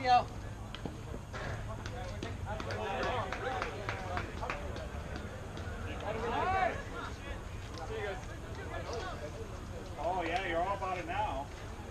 go. Oh yeah, you're all about it now.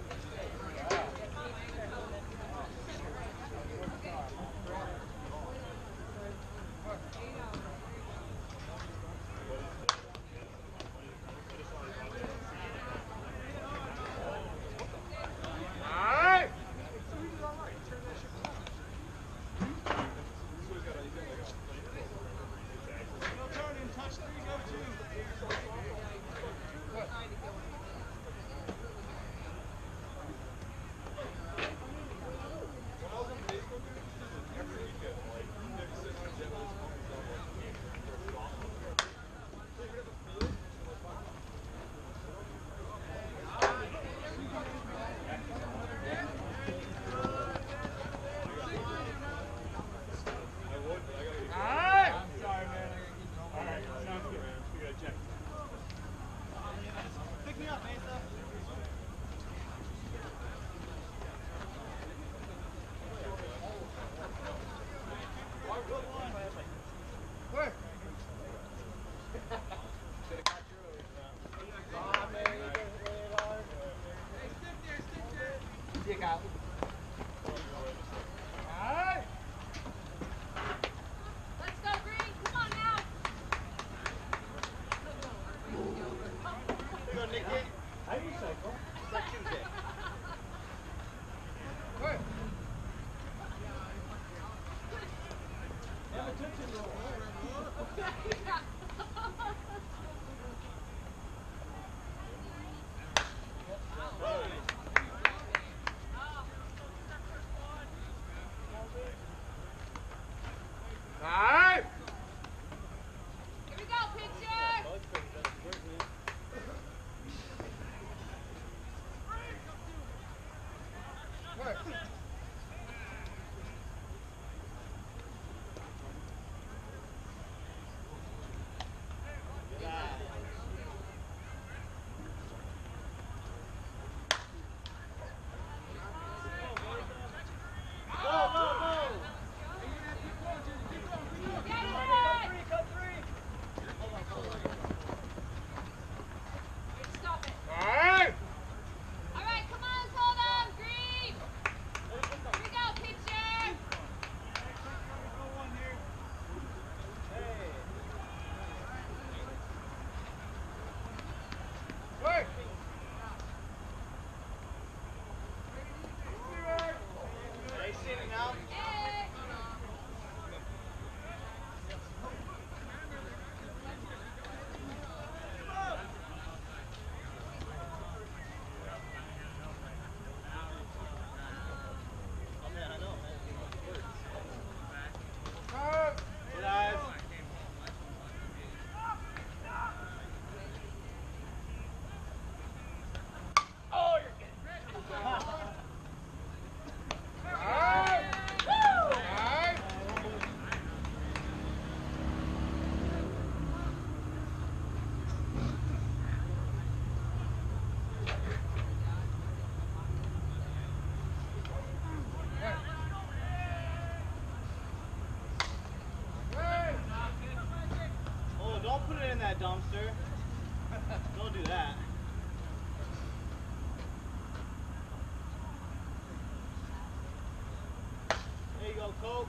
Dumpster. Don't do that. There you go, Coke.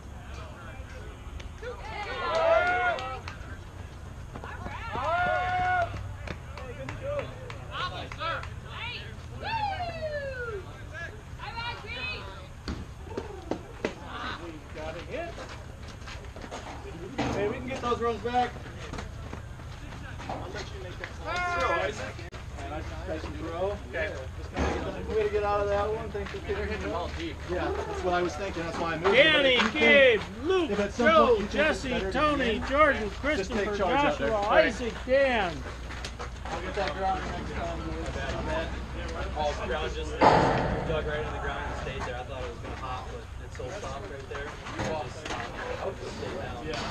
Hey, we can get those runs back. I'll let you make that sign. Nice throw. Okay. Just kind of get the way to get out of that one. Thanks for hitting them all deep. Yeah, that's what I was thinking. That's why I moved. Danny, Gabe, Luke, Joe, Jesse, Tony, Jordan, Christopher, Joshua, Isaac, Dan. I'll get that ground next time. All the ground just dug right in the ground and stayed there. I thought it was going to hop, but it's so soft right there. It just stayed down. Yeah.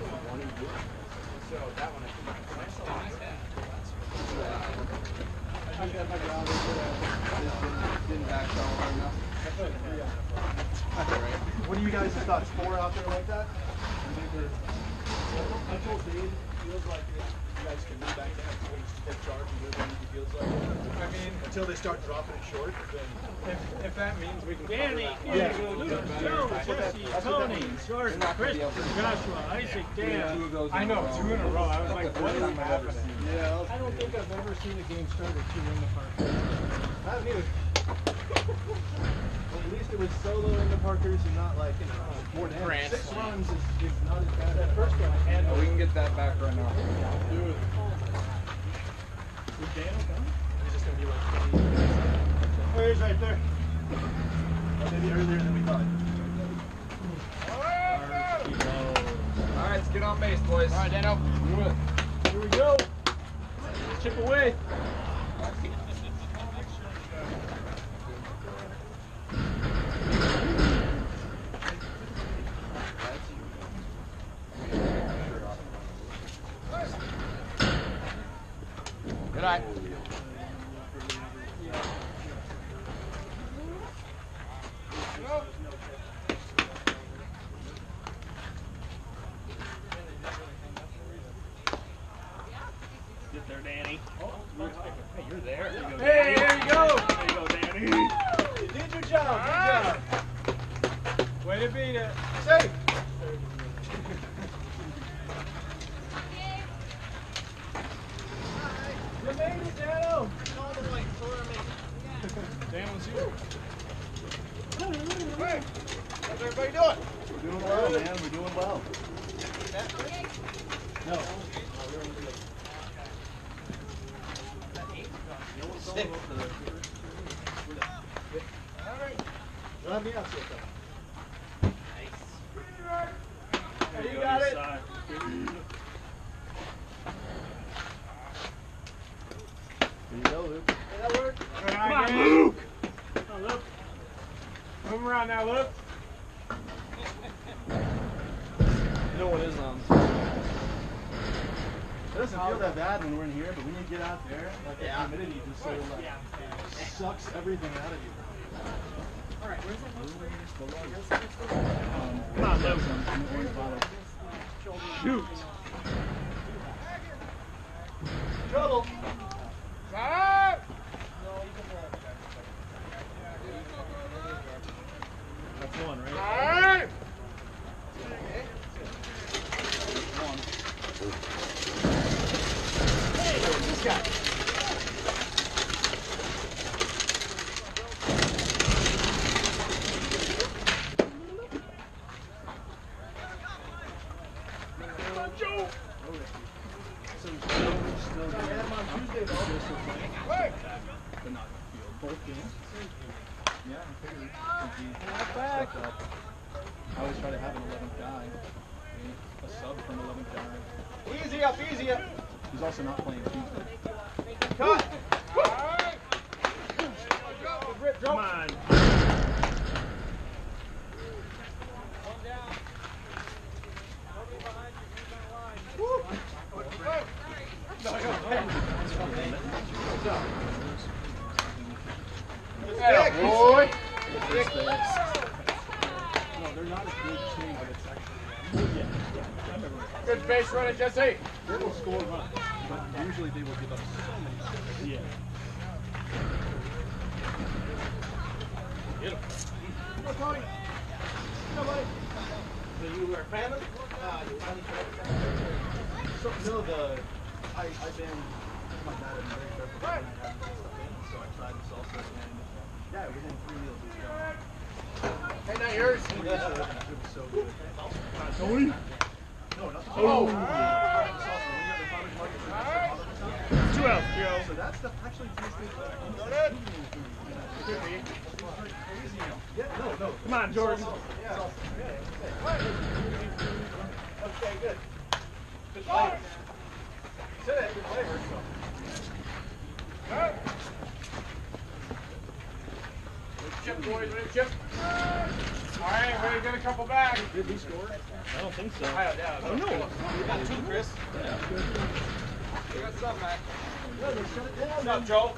So that one, I got my ground didn't back down hard enough. That's all right. What do you guys' thoughts? 4 out there like that? I told Dave, it feels like you guys can move back down and just take charge and move when he feels like it. I mean, until they start dropping it short, then If that means we can Danny, Yeah. Joe, Jesse, Tony, Jordan, Christopher, Joshua, Isaac, Dan. I know, 2 in a row. I was like, what is happening? yeah. I don't think I've ever seen a game start at 2 in the park. I haven't either. Well, at least it was solo in the Parkers and not like, you know, more than Grant. 6 runs is not as bad. That first one I had. Oh, we can get that back right now. Dude. Is Dan coming? He's just going to be like 20. Oh, he's right there. Maybe earlier than we thought. All right, let's get on base, boys. All right, Dano. Here we go. Chip away. Good night. Get there, Danny. Hey, you're there. Hey, there you go. There you go, Danny. You did your job. Good job. Way to beat it. Safe. You made it, Dano. Dano's here. Hey, how's everybody doing? We're doing well, man. We're doing well. No. Sick. All right. You'll have me out so There you got it. Side. There you go, Luke. Did that work? Come on, Luke. Oh, Luke. Move around now, Luke. No one is on. It doesn't feel that bad when we're in here, but when you get out there, like the humidity just sort of like sucks everything out of you. Come on, Luke. Shoot. Trouble. That's one, right? This guy. Joe. So still I had him on Tuesday though. But not field. Both games. Yeah, I figured he stepped up. I always try to have an 11th guy. A sub from 11th guy. Easy up, easy up. He's also not playing Tuesday. Cut! Come on. Boy. No, they're not a good team, but it's actually. I remember. Good base running, Jesse. They will score runs, but usually they will give up so many. Yeah. Go, Tony. Go, buddy. So you were a fan of it? You finally tried. So, I've been, my dad had been very careful when I had stuff in, so I tried the salsa and, yeah, within 3 meals it was gone. Hey, not yours. It was so good. Tony? No, not the salsa. Oh. The salsa. When you have the farmer's market, so that's the other stuff. 2 out, Joe. So that stuff actually tastes good. Yeah, no. Come on, Jordan. Yeah. Okay, good. Good flavor. Said it, good flavor. Chip, boys, ready to chip? All right, ready to get a couple back. Did we score? I don't think so. Yeah. Oh, no. We got 2, Chris. Yeah. We got some back. Yeah, they shut it down. What's up, Joe?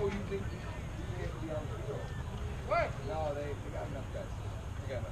you think you have to be on the field? What? No, they got enough guys. They got enough guys.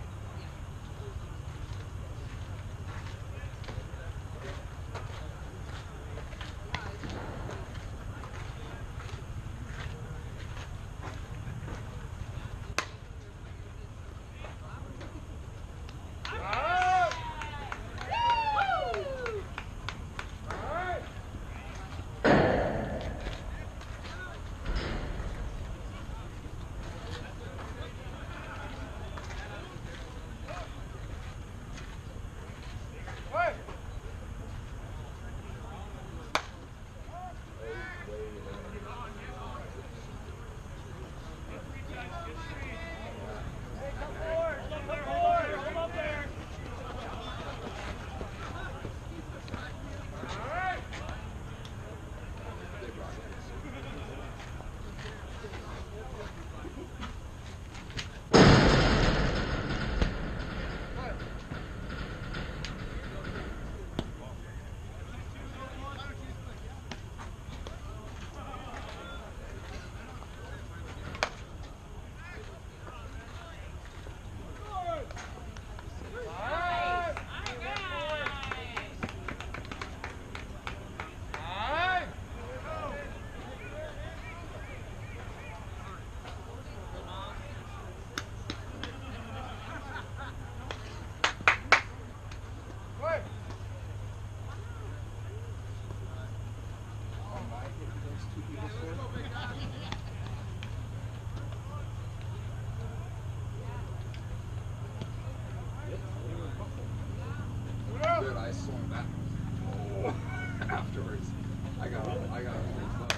Dude, I swung that. Oh, afterwards, I got a pretty close.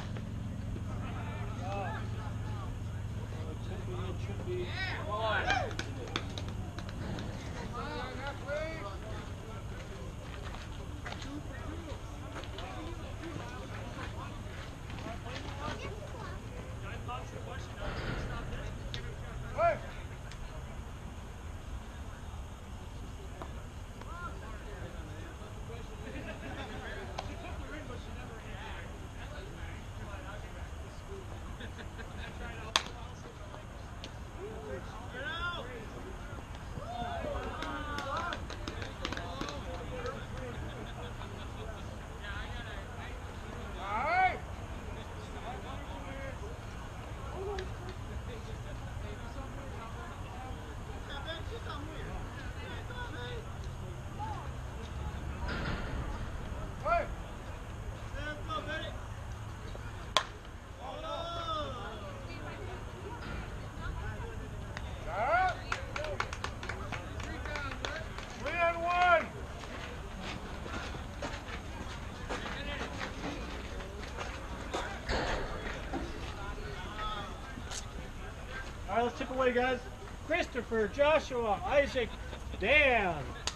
All right, let's chip away, guys. Christopher, Joshua, Isaac, Dan.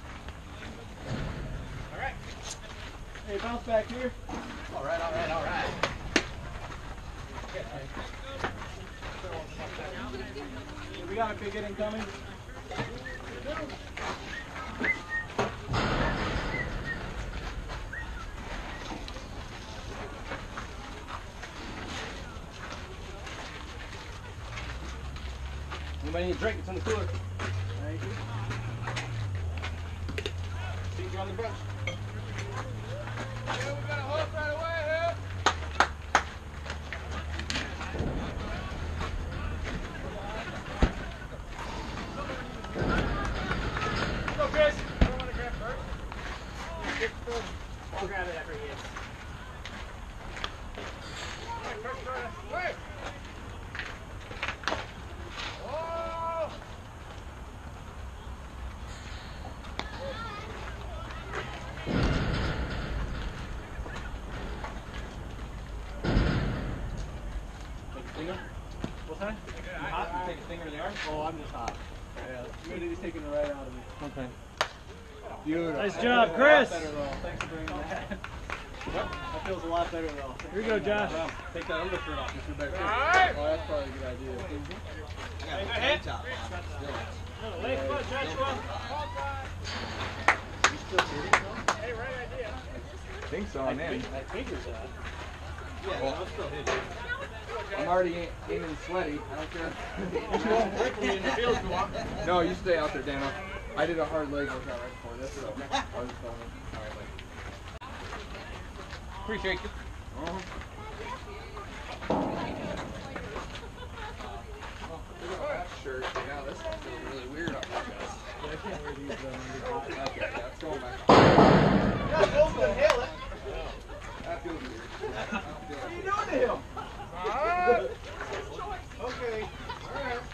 All right. Hey, bounce back here. All right, all right, all right. We got a big inning coming. Anybody need a drink? It's in the cooler. Thank you. Feet on the bench. Yeah, we got a hook right away, Hip. Go, Chris. I don't want to grab first. I'll grab it after he hits. Wait. Oh! Take a finger. What's that? You hot? You take a finger in the arm? Oh, I'm just hot. Yeah, humidity's taking it right out of me. Okay. Beautiful. Nice job, Chris. Better though. Thanks for bringing that. That feels a lot better though. Here you go, Josh. Take that under shirt off. Mr. Bear. Alright. Oh, that's probably a good idea. I got a tank top on. Late foot, Joshua. You still shooting though? Hey, right idea. I think so, I'm in. I think it's that. Yeah, I'll still hit you. I'm already getting sweaty. I don't care. You won't break me in the field if you want. No, you stay out there, Dano. I did a hard leg workout right before this, so I was just filming. All right, buddy. Appreciate you. Look at that shirt. Yeah, this one feels really weird on my chest. I can't wear these Okay, yeah, it's going back. Yeah, go and inhale it. That feels weird. What are you doing to him? Okay. Alright.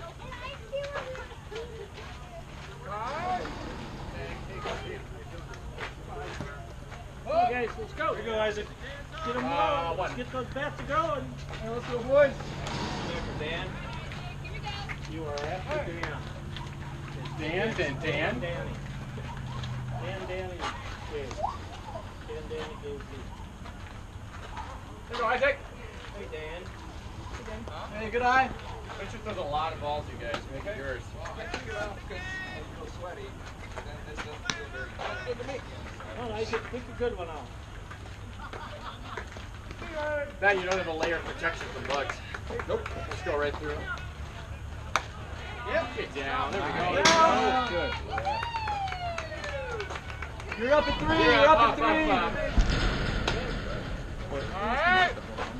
Okay, guys, let's go. Here you go, Isaac. Get them going. Let's get those bats going. Hey, let's go, boys. Dan. You are after Dan. Dan, then Dan. Danny. Danny. Dave. Danny goes me. There you go, Isaac. Hey, Dan. Hey, good eye. Richard throws a lot of balls, you guys. Make it yours. Well, I took it out because I feel sweaty, but then this doesn't feel very good. Oh, Isaac, pick a good one out. Now you don't have a layer of protection from bugs. Nope. Just go right through. Yep. Get down. There we go. Yeah. Good. You're up at 3. You're up at 3. Alright.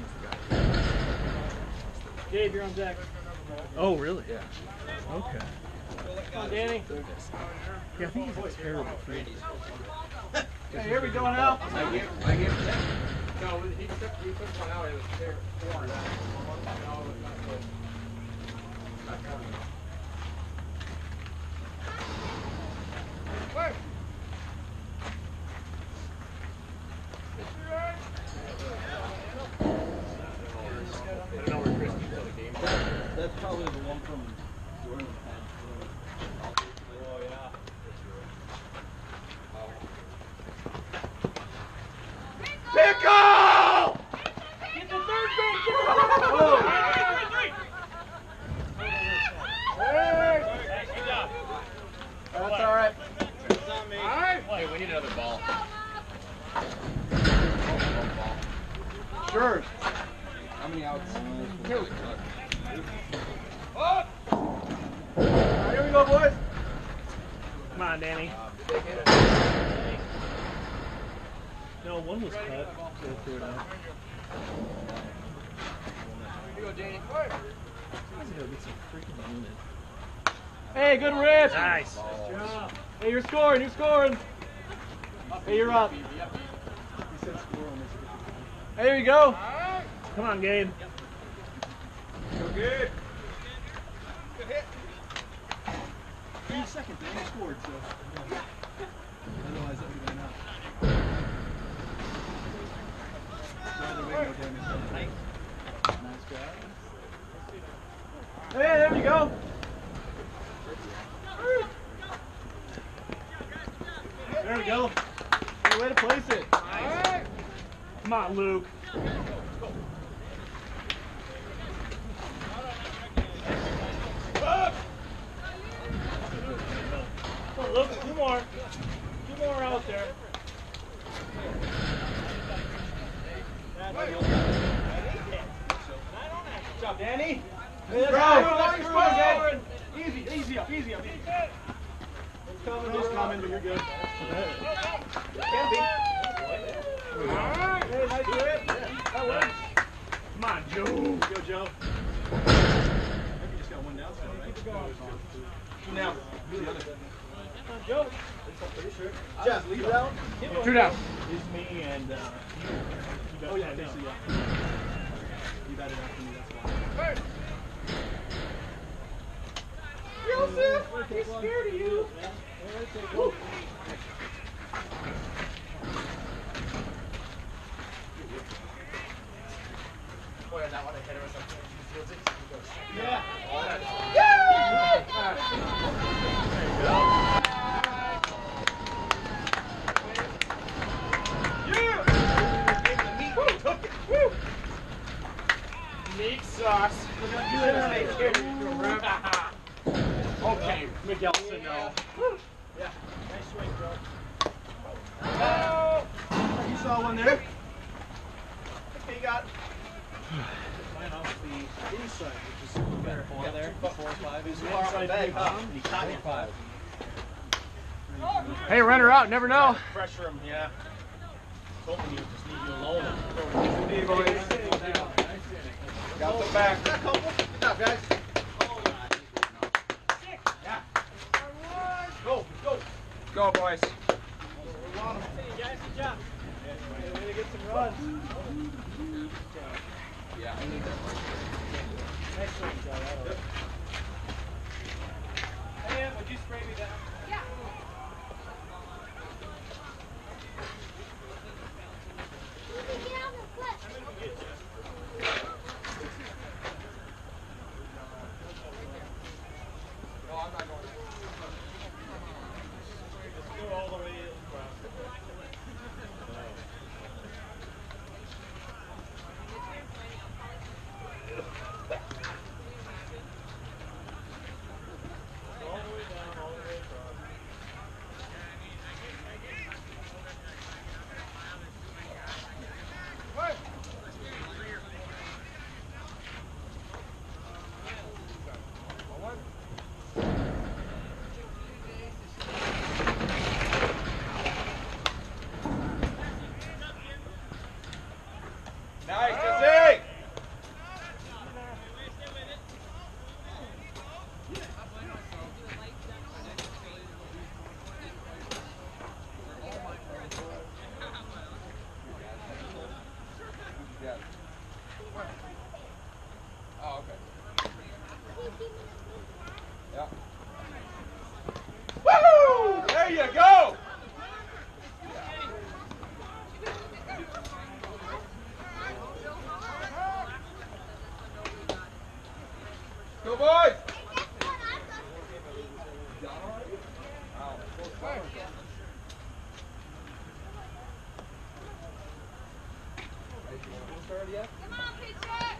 Dave, you're on deck. Oh, really? Yeah. Okay. Come on, Danny. Yeah, I think he's a terrible friend. Hey, here we go now. I gave him that. No, he took one out. It was there. 4. No, it was not good. Not coming. Wait. I don't know where Chris keeps all the game. That's probably the one from Jordan. Oh, yeah. Pickle! Get the third base. That's all right. Alright. Hey, we need another ball. Sure. How many outs? Here we go, boys. Come on, Danny. No, one was cut. So threw it out. Here you go, Danny. Let's go get some freaking unit. Hey, good rip. Nice. Hey, you're scoring. You're scoring. Hey, you're up. Hey, here you go. Come on, Gabe. Go good. You're second, man. You scored, so. Otherwise, that would have been out. Nice guy. Hey, there we go. There we go. Hey, way to place it. Alright. Come on, Luke. Come on, Luke. Two more. Two more out there. Good job, Danny. Hey, Let's go. let's go, Danny. Easy up. It's coming, but you're good. Can be. Alright. Hey, nice rip. That works. Come on, Joe. Go, Joe. I think you just got one down, so, right? Keep it going. Two down. The other. Come on, Joe. Jeff, lead down. 2 down. It's me and Oh, yeah, I think so, yeah. You batted after me, that's why. Joseph, he's scared of you. Boy, that one I hit him or something. Yeah. Meat sauce. Okay, Miguelson, no. Yeah, nice swing, bro. You saw one there. Okay, you got. Mine off the inside, which is better. 4 there, 4 or 5. Who's far on the bag, huh? He caught me 5. Hey, run her out. Never know. Pressure him, yeah. Hoping he'll just leave you alone. Got the back. Good job, guys. Go, go. Go, boys. Hey, guys, good job. Way to get some runs. Yeah, I need that. Nice one, John. Hey, would you spray me down? Go all the way across. All the way down, all the way across. Nice, Jesse! Yeah. Oh, okay. Yeah. Woo! There you go! Go, boys! Come on, pitcher!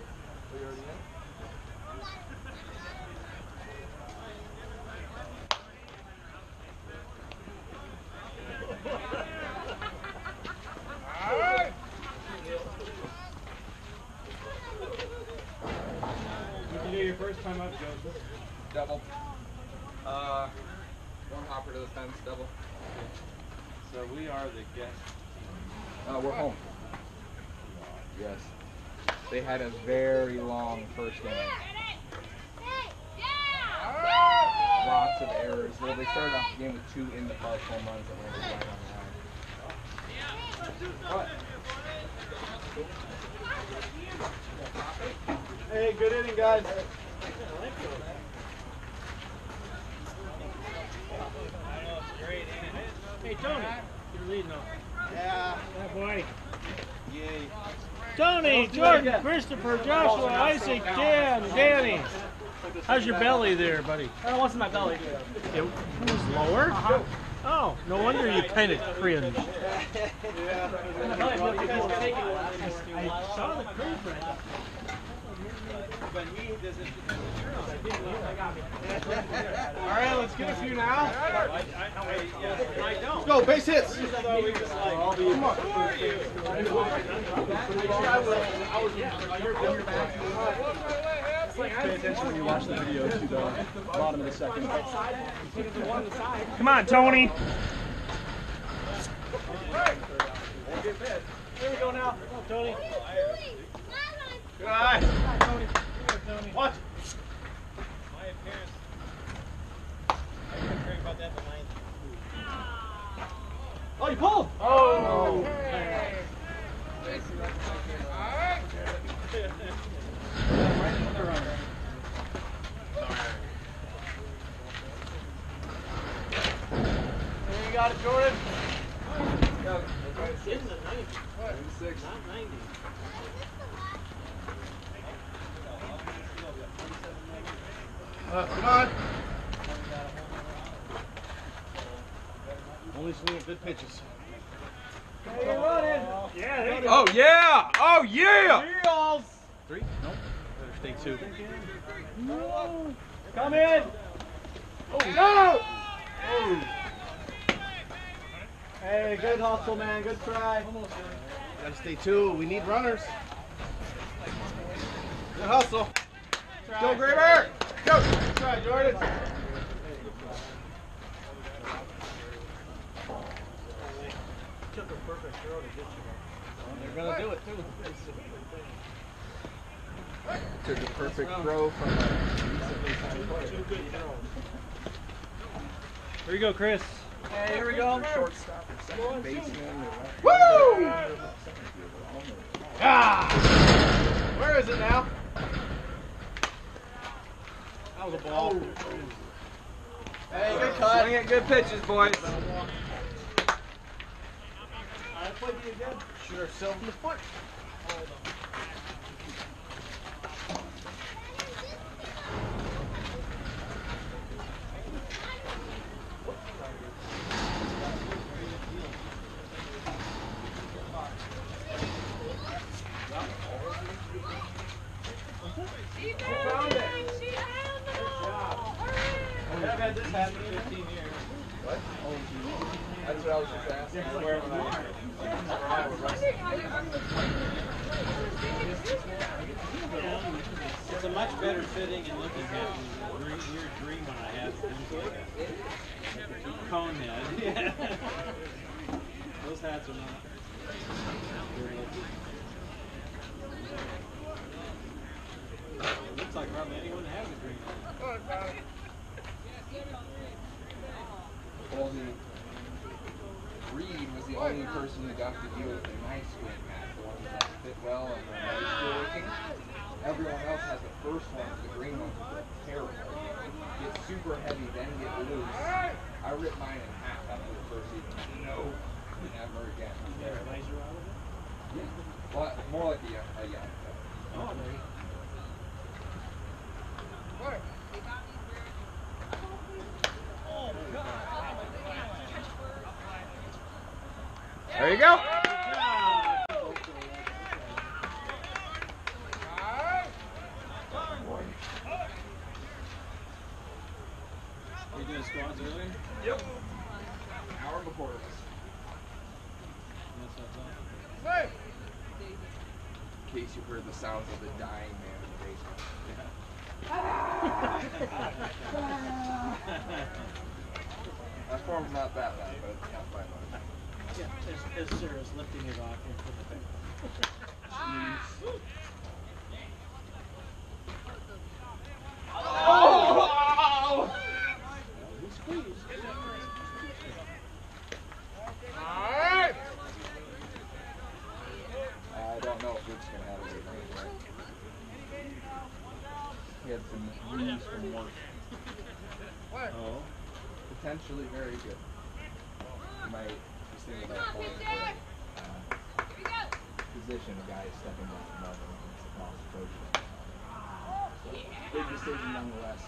What'd you do your first time up, Joseph? Double. One hopper to the fence, double. So we are the guest. We're home. Yes. They had a very long first inning. Lots of errors. Well, they started off the game with 2 in the park home runs that landed right on the line. Hey, good inning, guys. Hey, Tony, you're leading off. Yeah. That boy. Yay. Tony, Jordan, Christopher, Joshua, Isaac, Dan, Danny. How's your belly there, buddy? What's in my belly? It was lower? Oh, no wonder you kind of cringed. Yeah. I saw the cringe right now. But he doesn't. All right, let's get a few now. I don't. Go, base hits. Come on. Pay attention when you watch the video to the bottom of the second. on, Tony. Here we go now. Oh, Tony. Good eye. Tony. Watch. My appearance. I couldn't drink about that tonight. Oh, you pulled. Oh. There you got it, Jordan. It's in the 90. 96. Not 90. Come on. Only swinging good pitches. Hey, you're running. Yeah, there you go. Oh, yeah! Oh, yeah! Wheels. 3? Nope. Better stay 2. Come in. Oh, no. Oh. Hey, good hustle, man. Good try. Gotta stay 2. We need runners. Good hustle. Go, Graber! Go! Try, Jordan. Took a perfect throw to get you. They're gonna do it too. Took a perfect throw from a recently signed player. Two good throws. Here you go, Chris. Hey, here we go. Shortstop or second baseman. Woo! Ah! Where is it now? That was a ball. Hey, good cut. Swing it, good pitches, boys. I played you again. Shoot ourselves in the foot. I've had this happen in 15 years. What? That's what I was just asking. Where would I It's a much better fitting and looking hat than the weird dream one I had. Cone head. Yeah. Those hats are not very lucky. It looks like hardly anyone has a green one. Well, Reed was the only person who got to deal with a nice green hat, the ones that fit well and were nice working. Everyone else has the first ones, the green ones are terrible. Get super heavy, then get loose. I ripped mine in half after the first season. No, never again. You got a visor out of it? Yeah. Well, more like a young. Oh, there you go. There you go. Are you doing squats earlier? Yep. An hour before this. That's what I thought. In case you heard the sounds of the dying man in the basement. That form's not that bad, but it's not by much. Yeah, as Sarah's lifting it off into the back. Oh! Squeeze. I don't know if Luke's going to have a good night, right? He had some news from work. Oh. Potentially very good. You might just think about calling for a position, a guy stepping up from Melvin against the boss coach. So, big decision nonetheless.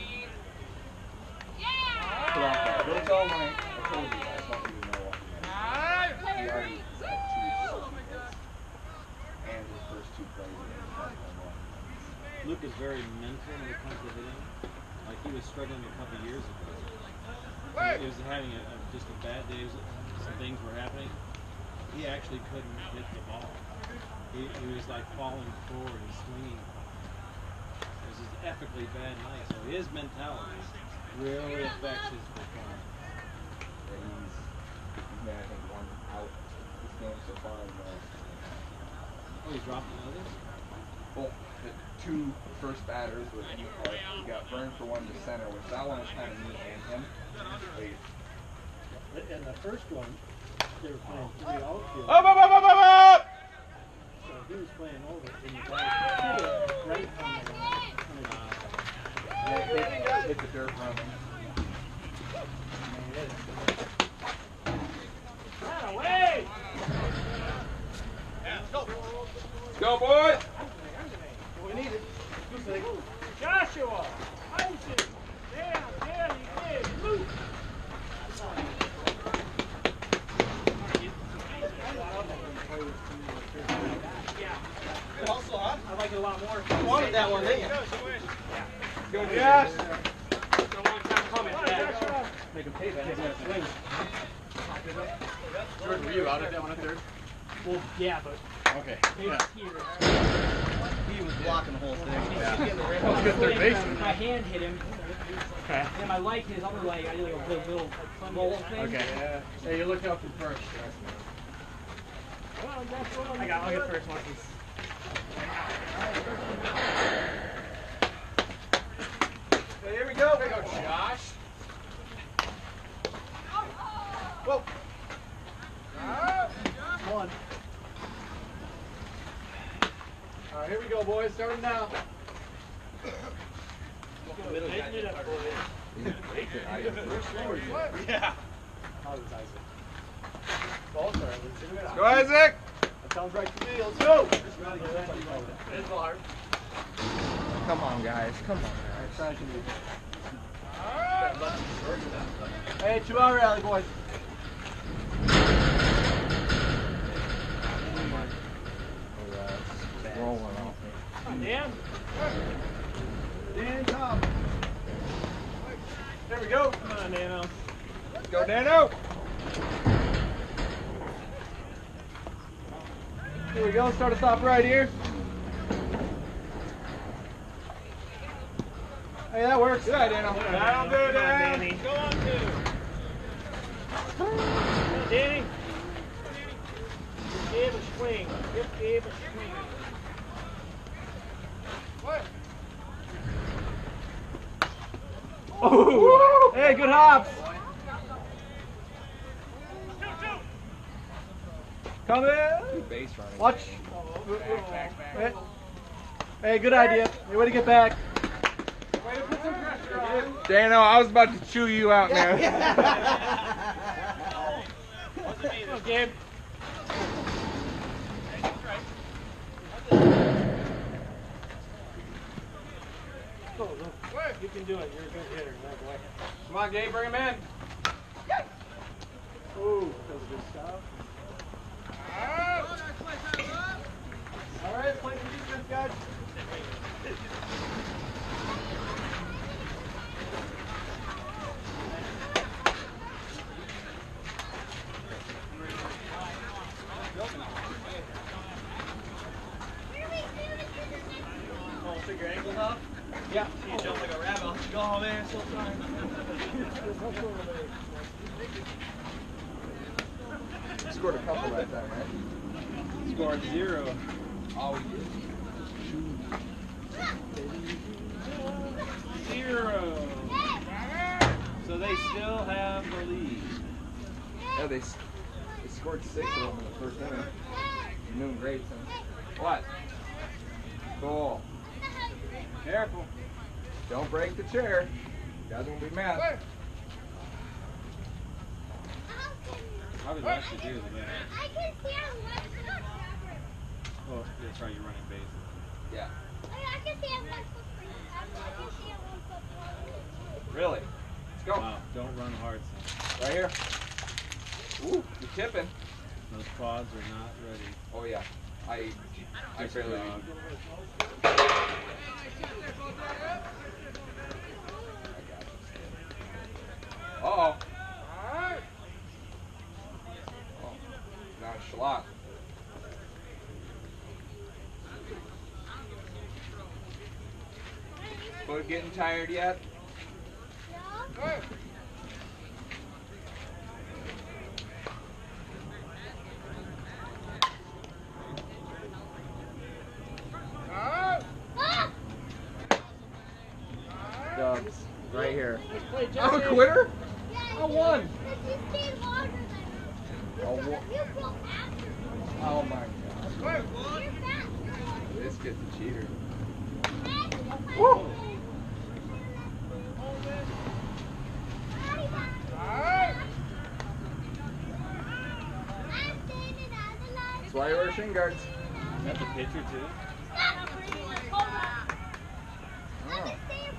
Put off that. Don't tell Mike. I told you. I just want you to know what he already had 2 substitutes and his first 2 plays against Melvin. Luke is very mental when it comes to hitting. Like he was struggling a couple years ago. He was having just a bad day. Some things were happening. He actually couldn't hit the ball. He was like falling forward and swinging. It was just epically bad night. So his mentality really affects his performance. Yeah, he's made, I think, 1 out this game so far. Oh, he dropped another? Well, the 2 first batters with Newport. He got burned for 1 to center, which that one was kind of me and him. In the first one, they were playing 3 outfield. Up! So he was playing over in the back, right on the line. Yeah, hit the dirt running. Away! Let's go, boys! We need it. Joshua! Isaac! Damn, Danny, Big, Luke! Also, huh? I like it a lot more. You wanted that one, didn't you? Yes! Make him pay that. He's gonna swing. Jordan, were you out at that one at third? Well, yeah, but Okay. base Yeah. here. He was blocking the whole thing. That was good third baseman. My hand hit him. Okay. And my leg hit his other leg. I did like a little roll thing. Okay. Hey, you look out for first. I'll get first once he's. Okay, here we go. There you go, Josh. Whoa. One. All right, here we go, boys. Starting now. Yeah. Go, Isaac. That sounds right to me. Let's go. It's hard. Come on, guys. Come on, guys. Hey, 2 hour rally, boys. Rolling off. Dan. Dan, Tom. There we go. Come on, Nano. Let's go, Dano. Here we go. Start us off right here. Hey, that works. Good, Dano. That'll do, Dan. Danny. Go on, two. Danny. Give a swing. Give a swing. What? Oh. Hey, good hops. Come in. Good base running. Watch. Back. Hey, good idea. Hey, way to get back. Way to put some pressure on. Dano, I was about to chew you out, man. Go, Gabe. Go. You can do it. You're a good hitter. That boy. Come on, Gabe, bring him in. Ooh, that was good stuff. All right, play some defense, guys. Oh, take your ankles off? Yeah. You jump like a rabbit. Oh man, so tired. Scored a couple that time, right? Scored 0. Oh, we did. 0. So they still have the lead. Yeah, they scored 6 of them in the first inning. You're doing great, son. What? Cool. Careful. Don't break the chair. You guys won't be mad. Probably last year too, but I can see our left foot. oh, that's right, you're running base. Yeah. I can see our left foot. I can see our one foot. Really? Let's go. Wow, don't run hard, son. Right here. Ooh, you're tipping. Those quads are not ready. Oh yeah. I Just barely. jog. I got you. Uh-oh. Oh, nonchalant. Foot getting tired yet? No. Dubs. Right here. Let's play Jesse. I'm a quitter? Yeah, I won. You stayed longer than me. Oh, You broke after me. oh my god. You're fat. This kid's a cheater. Woo! That's why you wear shin guards. Is that the pitcher too? Oh.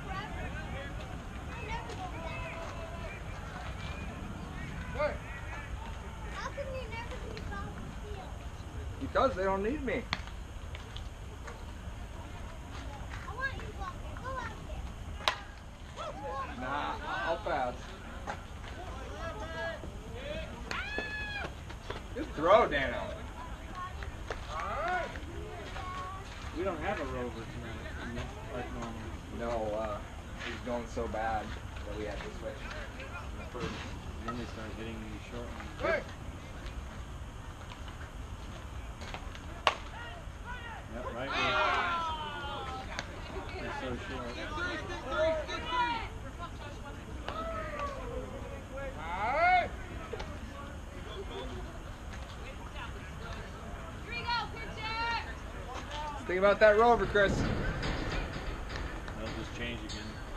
How come you never keep off the field? Because they don't need me. I want you to go out there. Nah, I'll pass. Good throw, Dano. over tonight, like normal. No, it was going so bad that we had to switch in the first. And then they started hitting these short ones. Hey. Yep, right. They're so short. Alright. Think about that rover, Chris. They'll just change again.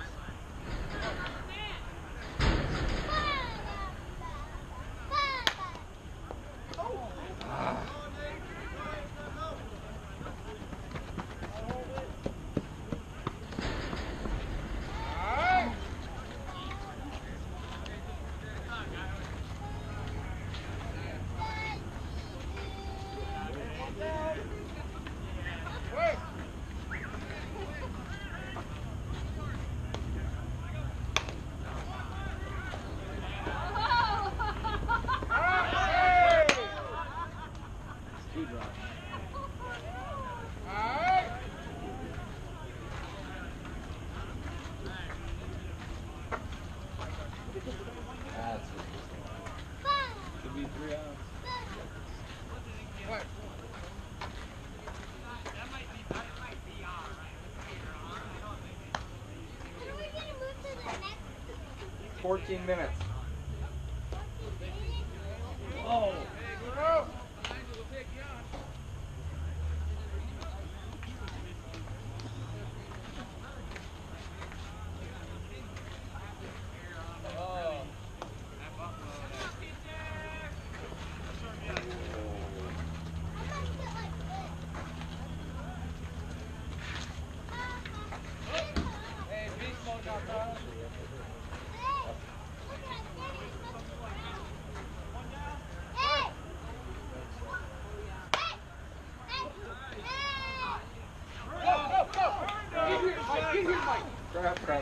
Could be 3 outs. What? 14 minutes. Oh! Crap.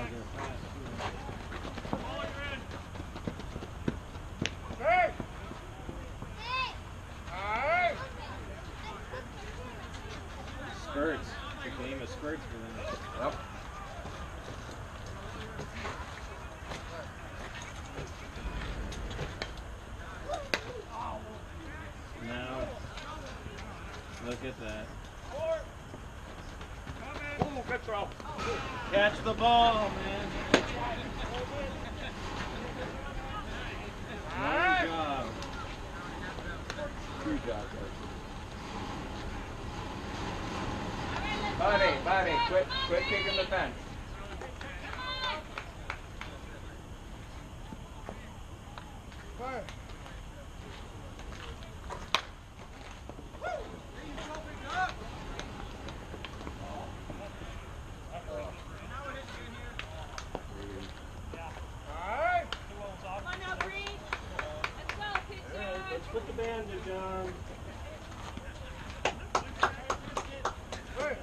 Hey. Alright. Spurts. It's a game of spurts for them. Yep. Now, look at that. Ooh, good throw. Catch the ball, man. Nice job. Good job, Buddy, quit kicking the fence. Fire. Alright. Let's put the bandage on. Hey.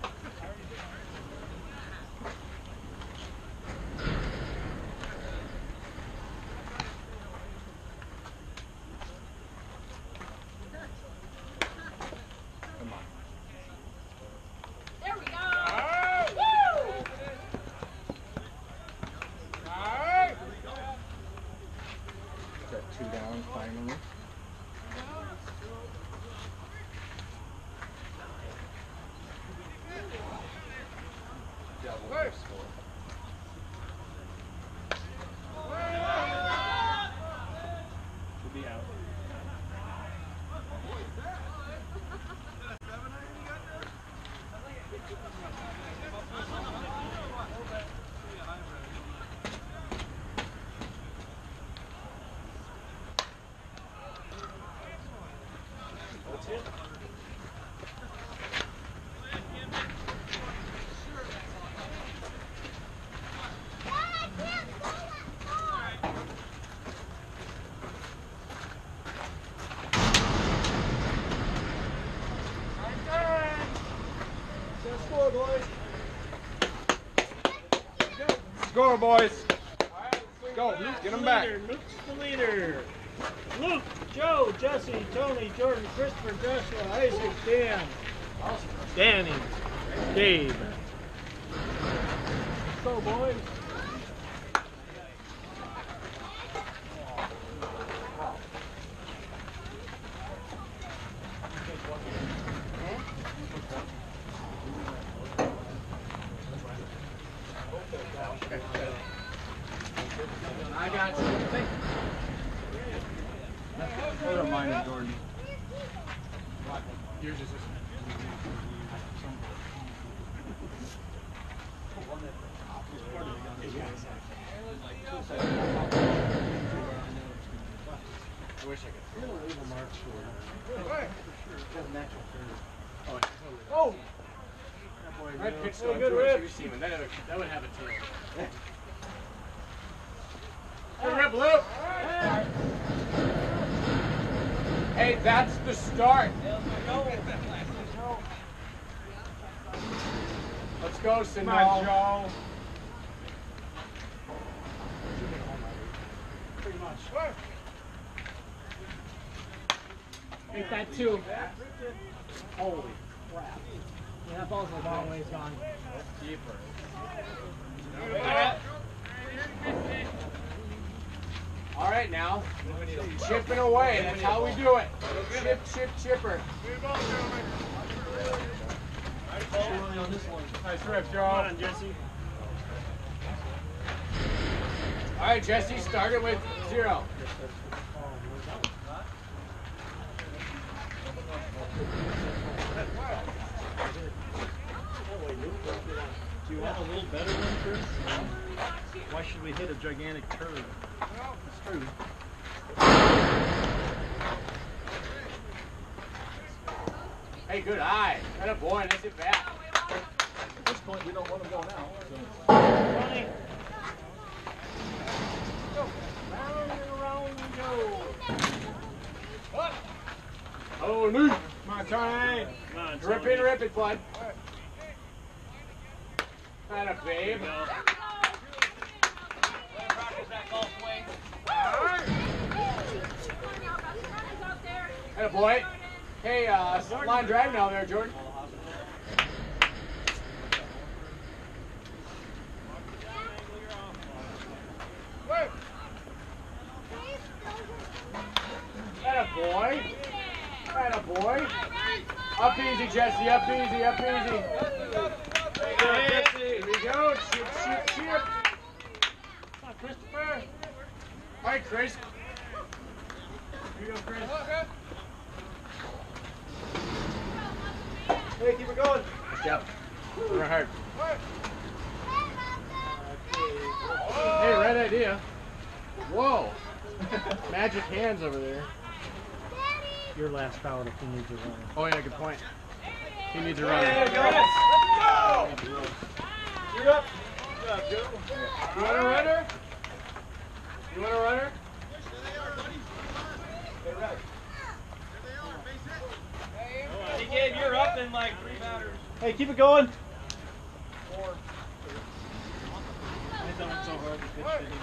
Come on. There we go. Alright. Woo! Alright. Got 2 down finally. Double Hey. score. Should be out. That's it. Score, boys. Score, boys. Go, get them back. Luke's the leader. Luke, Joe, Jesse, Tony, Jordan, Christopher, Joshua, Isaac, Dan, Danny. Gabe. So, boys. I got you. I don't mind it, Jordan. Yours is this. I wish I could. Oh! I'd pitch to good George rip. Hughes team, and that would have a tail. Good rip, Luke! Hey, that's the start. Let's go, Sindal. Joe. Pretty much. Make that two. Holy crap. Yeah, that ball's like a long ways gone. All right, now. Chipping away. That's how we do it. Chip, chip, chipper. Nice rip, Joe. Come on, Jesse. All right, Jesse, started with 0. Do you want a little better one, Chris? Why should we hit a gigantic turd? It's true. Hey, good eye. That a boy. That's it back. At this point, we don't want to go now. So. Funny. Round and round we go. Oh, Luke. My turn. Come on, Rip Tony. in, rip it, bud. That a babe. That a boy. Hey, line drive now there, Jordan. That a boy. That a boy. Up easy, Jesse. Up easy. Up easy. Here we go. Chip, chip, chip. Come on, Christopher. All right, Chris. Here you go, Chris. Hey, keep it going. Good job. Run hard. Hey, right idea. Whoa. Magic hands over there. Your last out if you need to run. Oh, yeah, good point. He needs a run. Let's go. You're up. Good job, Joe. You want a runner? You want a runner? Hey, Gabe, you're up in like 3 batters. Hey, keep it going. I thought it was so hard to pitch that even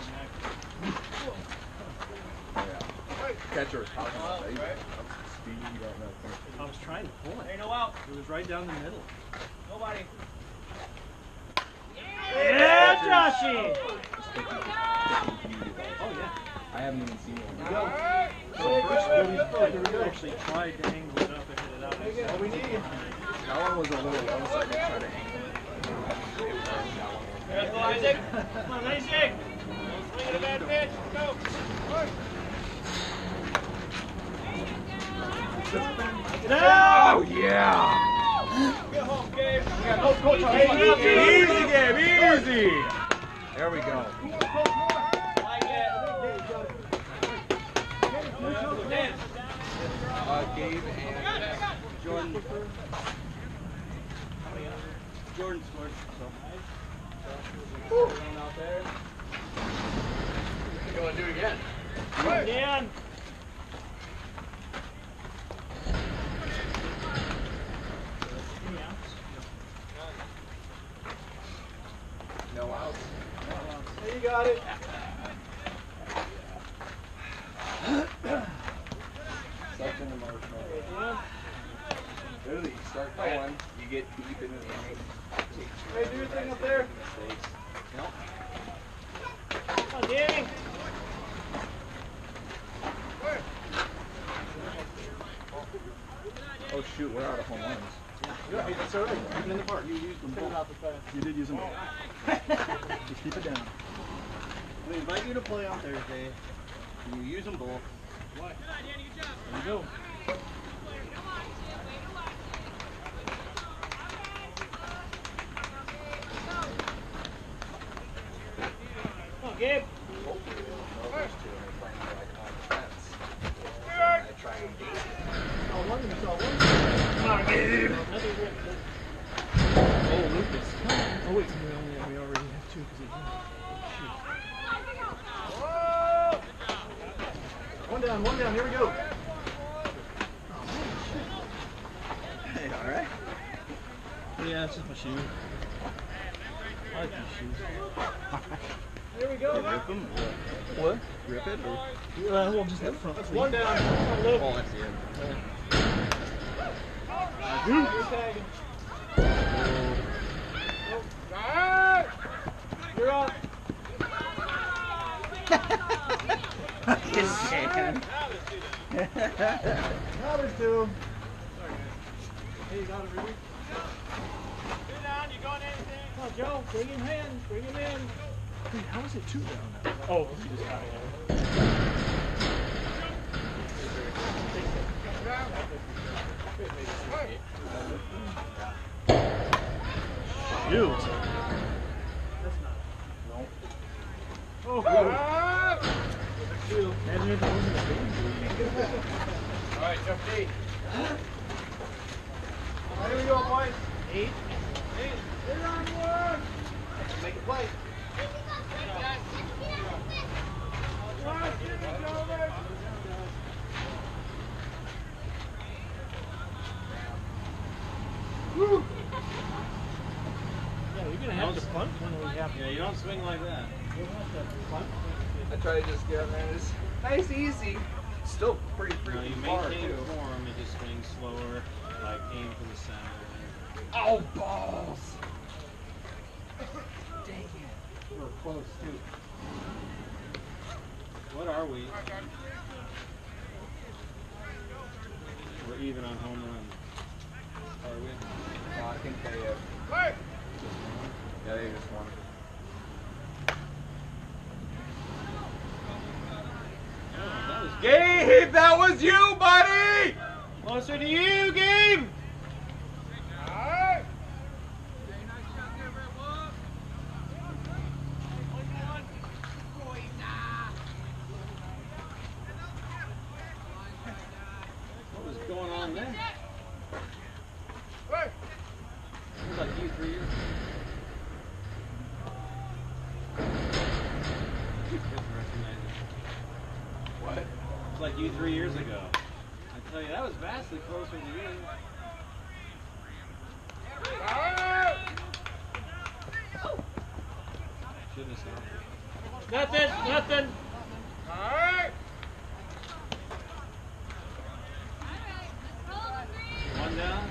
Catcher was talking about that. Speed, you don't know. I was trying to pull it. Hey, no out. It was right down the middle. Nobody. Yeah, Joshy! Oh, yeah. I haven't even seen one. So first, Billy actually tried to angle it up and hit it out. All we need. That one was a little low, so I didn't try to angle it. There's the Isaac. Come on, Isaac. Swing it a bad pitch. Go. Oh, yeah! Get home, Gabe. Easy, Gabe, easy! There we go. Like it. Dan. Gabe and Jordan. Jordan scored. Out there. You want to do it again? Dan! no outs. Hey, you got it. Such an emotional. Really, you start going. you get deep into the inning, Hey, do your thing up there. mistakes. Nope. Come on, Danny. Oh shoot, we're out of home runs. Yeah, hey, that's all right. Keep it in the park. You used them both. You did use them both. Just keep it down. We invite you to play on Thursday. You use them both. Why? There you go. Come on, Gabe. Hopefully they'll know those two and they're playing like on defense. And I try and gauge it. Oh, one of them saw one. Come on, Gabe. Oh, Lucas. Oh, wait. We already have two because he didn't. One down. Here we go. Hey, alright? Yeah, it's just my shoe. I like these shoes. Here we go. Rip them? What? Rip it? Or? Well, just that front. That's feet. one down. Oh, that's the end. You're tagging. You're up. His hand. Now there's two. Hey, you got it, Ruby? Come on, Joe. Bring him in. Bring him in. Wait, how is it two down now? Oh, he just got it. Shoot. Oh, Imagine if it wasn't a baby. All right, jump D. here we go, boys. 8. Get on one. Make a play. Woo. Yeah, you're gonna have to punt when we have. Yeah, you don't swing like that. You'll have to punt. I try to just get up there. It's nice, easy. Still pretty No, you freaking far maintain too. form and just swing slower, like aim for the center. Oh, balls! Dang it. We were close too. What are we? We're even on home run. Are we? No, I think they have. Yeah, they just won. That was Gabe, that was you, buddy! closer to you, Gabe! What was going on there? It was like you 3 years ago. You couldn't recognize it. What? It was like you 3 years ago. I tell you, that was vastly closer to you. Shouldn't have stopped it. Nothing. One down.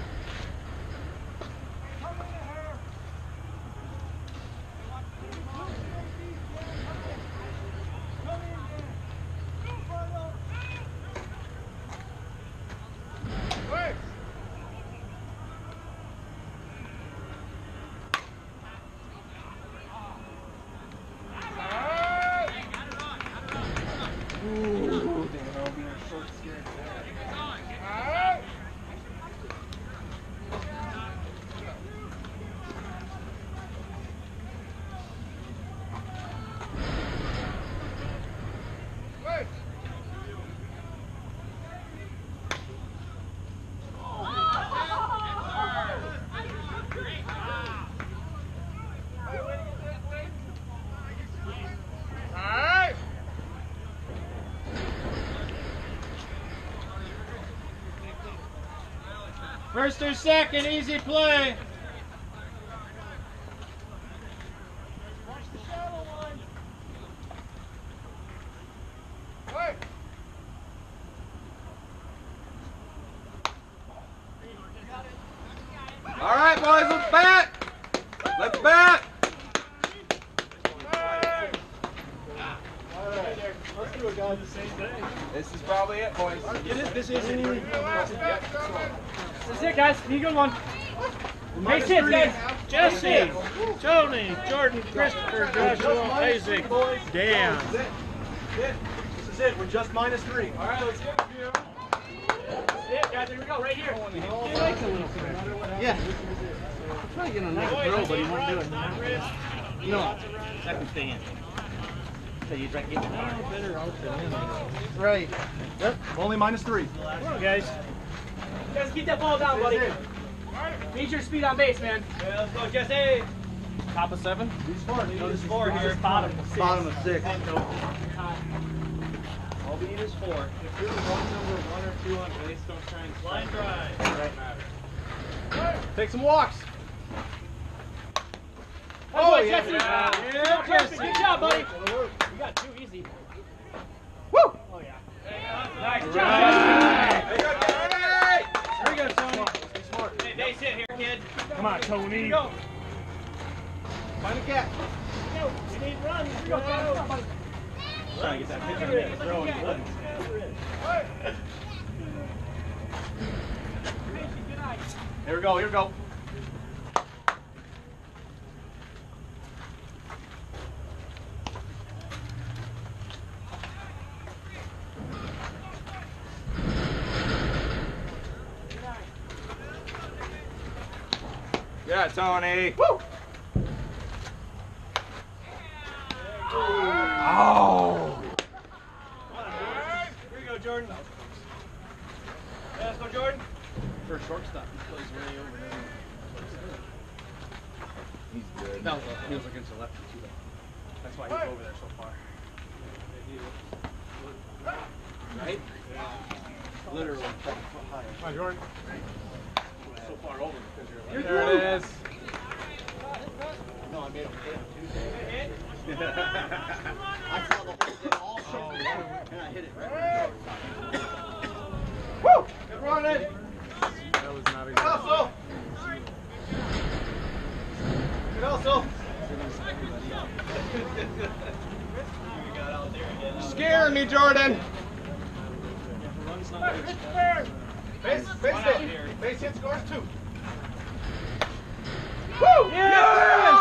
Ooh, they were all being short scared. First or second, easy play. All right. This is probably it, boys. This is it. This is it, guys. Be a good one. Base hits, guys. Jesse, Tony, Jordan, Christopher, Joshua, Isaac, Dan. This is it. We're just -3. All right, let's get it. That's it, guys. Here we go, right here. Yeah. I'm trying to get a nice throw, but he won't do it. No, second stand. So you try to get better out than him. Right. Yep. Only -3. Come on, guys. Guys, keep that ball down, buddy. Need your speed on base, man. Yeah, let's go, Jesse. Top of 7? He's 4. There's 4 here. Bottom of 6. Bottom of 6. All we need is 4. If you're wrong number 1 or 2 on base, don't try and Line drive. It doesn't matter. Take some walks. Oh, yeah. Jesse. Yeah, Perfect. Good job, buddy. You got 2 easy. Woo! Oh, yeah. Nice job, Very good, Tony. Hey, base hit here, kid. Come on, Tony. Go. Find a cat. Go. You need run. Here we go, Tony. Come on, buddy. Trying to get that pitcher to make a throw and he wouldn't. Here we go. Here we go. Yeah, Tony. Woo! Oh! Here you go, Jordan. Yeah, let's go, Jordan. For a shortstop, he plays way over there. He's good. No, he was against the lefty too, though. That's why he's over there so far. Right? Literally 7 foot high. Come on, Jordan. So far over because you're There it is. No, I made him pay on Tuesday. I saw the whole thing all shoulder, and I hit it right. Woo! Good running. That was not a Good hustle. Good hustle. Scaring me, Jordan. Base hit. Base hit scores 2. Woo! Yes!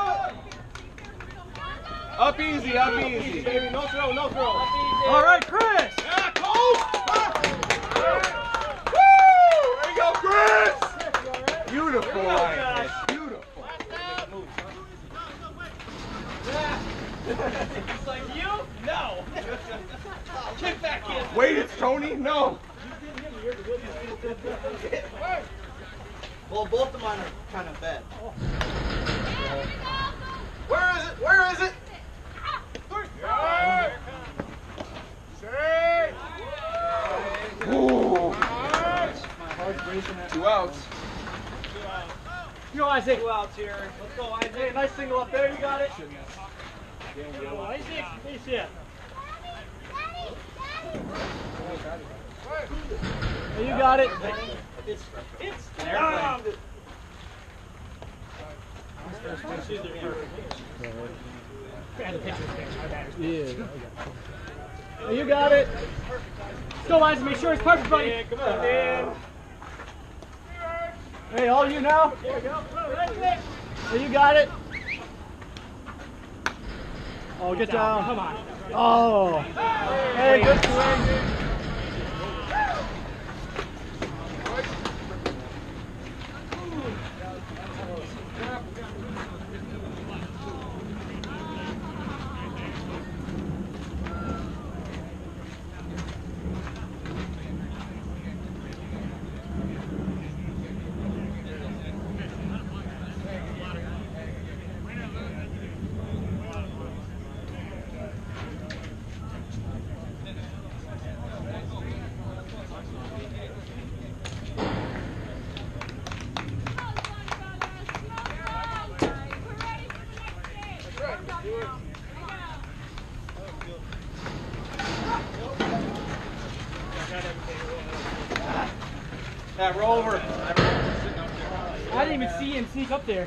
Up easy, up easy. Baby, no throw, no throw. All right, Chris. Yeah, Cole! Woo! There you go, Chris! Beautiful line hit. Beautiful. It's like you? No. Kick that kid. Wait, it's Tony? No. Well, both of mine are kind of bad. Where is it? Where is it? Ooh. Two outs. Go, Isaac. 2 outs here. Let's go, Isaac. Hey, nice single up there. You got it. Go, Isaac. Base hit. Hey, you got it. It's Hey, you got it. Let's go, Isaac. Make sure it's perfect, buddy. Yeah, come on, man. Hey, all you now. There we go. Hey, you got it. Oh, get down. Come on. Oh. Hey, good swing. Yeah, roll over. I didn't even see him sneak up there.